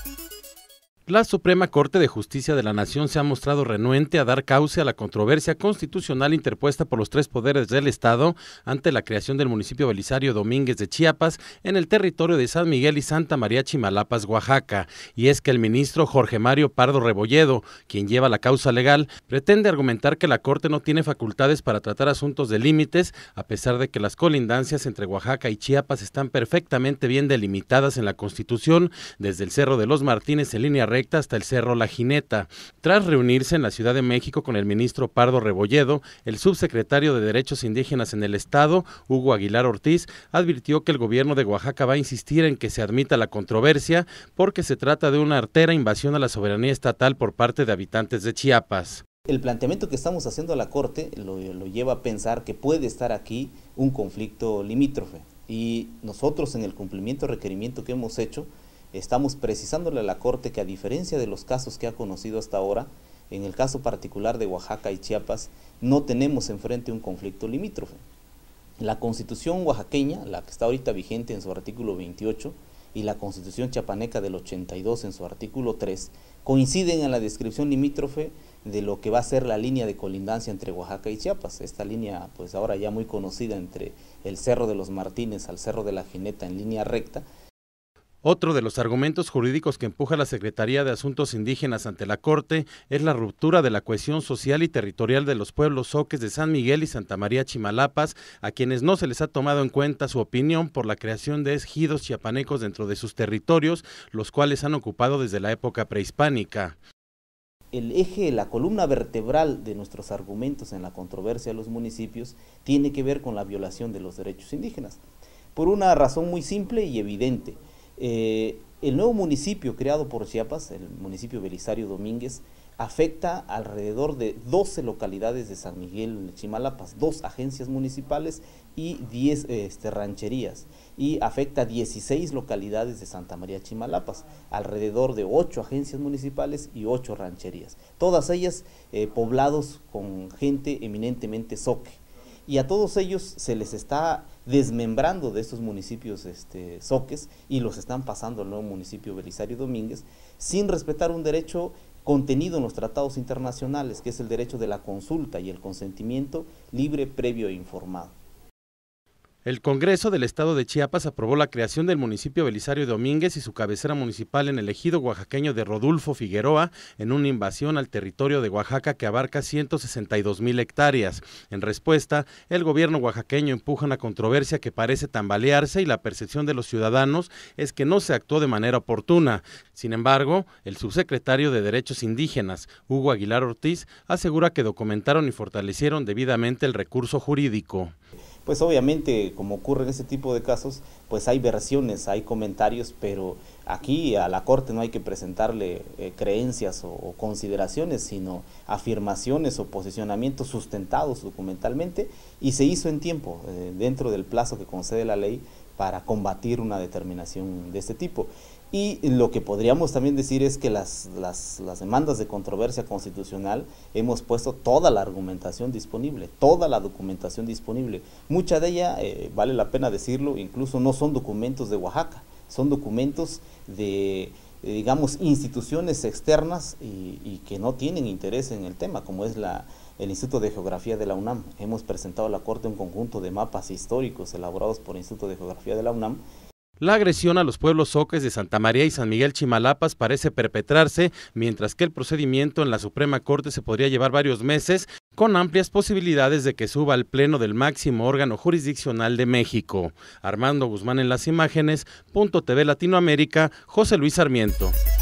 La Suprema Corte de Justicia de la Nación se ha mostrado renuente a dar cauce a la controversia constitucional interpuesta por los tres poderes del Estado ante la creación del municipio Belisario Domínguez de Chiapas en el territorio de San Miguel y Santa María Chimalapas, Oaxaca. Y es que el ministro Jorge Mario Pardo Rebolledo, quien lleva la causa legal, pretende argumentar que la Corte no tiene facultades para tratar asuntos de límites, a pesar de que las colindancias entre Oaxaca y Chiapas están perfectamente bien delimitadas en la Constitución, desde el Cerro de los Martínez en línea recta hasta el Cerro La Jineta. Tras reunirse en la Ciudad de México con el ministro Pardo Rebolledo, el subsecretario de Derechos Indígenas en el Estado, Hugo Aguilar Ortiz, advirtió que el gobierno de Oaxaca va a insistir en que se admita la controversia porque se trata de una artera invasión a la soberanía estatal por parte de habitantes de Chiapas. El planteamiento que estamos haciendo a la Corte lo lleva a pensar que puede estar aquí un conflicto limítrofe, y nosotros en el cumplimiento requerimiento que hemos hecho estamos precisándole a la Corte que, a diferencia de los casos que ha conocido hasta ahora, en el caso particular de Oaxaca y Chiapas no tenemos enfrente un conflicto limítrofe. La Constitución oaxaqueña, la que está ahorita vigente en su artículo 28, y la Constitución chiapaneca del 82 en su artículo 3, coinciden en la descripción limítrofe de lo que va a ser la línea de colindancia entre Oaxaca y Chiapas. Esta línea, pues ahora ya muy conocida, entre el Cerro de los Martínez al Cerro de la Jineta en línea recta. Otro de los argumentos jurídicos que empuja la Secretaría de Asuntos Indígenas ante la Corte es la ruptura de la cohesión social y territorial de los pueblos zoques de San Miguel y Santa María Chimalapas, a quienes no se les ha tomado en cuenta su opinión por la creación de ejidos chiapanecos dentro de sus territorios, los cuales han ocupado desde la época prehispánica. El eje, la columna vertebral de nuestros argumentos en la controversia de los municipios tiene que ver con la violación de los derechos indígenas, por una razón muy simple y evidente. El nuevo municipio creado por Chiapas, el municipio Belisario Domínguez, afecta alrededor de 12 localidades de San Miguel Chimalapas, 2 agencias municipales y 10 rancherías, y afecta 16 localidades de Santa María Chimalapas, alrededor de 8 agencias municipales y 8 rancherías, todas ellas poblados con gente eminentemente zoque. Y a todos ellos se les está desmembrando de estos municipios zoques y los están pasando al nuevo municipio Belisario Domínguez, sin respetar un derecho contenido en los tratados internacionales, que es el derecho de la consulta y el consentimiento libre, previo e informado. El Congreso del Estado de Chiapas aprobó la creación del municipio Belisario Domínguez y su cabecera municipal en el ejido oaxaqueño de Rodulfo Figueroa, en una invasión al territorio de Oaxaca que abarca 162,000 hectáreas. En respuesta, el gobierno oaxaqueño empuja una controversia que parece tambalearse y la percepción de los ciudadanos es que no se actuó de manera oportuna. Sin embargo, el subsecretario de Derechos Indígenas, Hugo Aguilar Ortiz, asegura que documentaron y fortalecieron debidamente el recurso jurídico. Pues obviamente, como ocurre en este tipo de casos, pues hay versiones, hay comentarios, pero aquí a la Corte no hay que presentarle creencias o consideraciones, sino afirmaciones o posicionamientos sustentados documentalmente, y se hizo en tiempo, dentro del plazo que concede la ley, para combatir una determinación de este tipo. Y lo que podríamos también decir es que las demandas de controversia constitucional hemos puesto toda la argumentación disponible, toda la documentación disponible. Mucha de ella, vale la pena decirlo, incluso no son documentos de Oaxaca, son documentos de, digamos, instituciones externas y que no tienen interés en el tema, como es el Instituto de Geografía de la UNAM. Hemos presentado a la Corte un conjunto de mapas históricos elaborados por el Instituto de Geografía de la UNAM. La agresión a los pueblos zoques de Santa María y San Miguel Chimalapas parece perpetrarse, mientras que el procedimiento en la Suprema Corte se podría llevar varios meses, con amplias posibilidades de que suba al pleno del máximo órgano jurisdiccional de México. Armando Guzmán en las imágenes, Punto TV Latinoamérica, José Luis Sarmiento.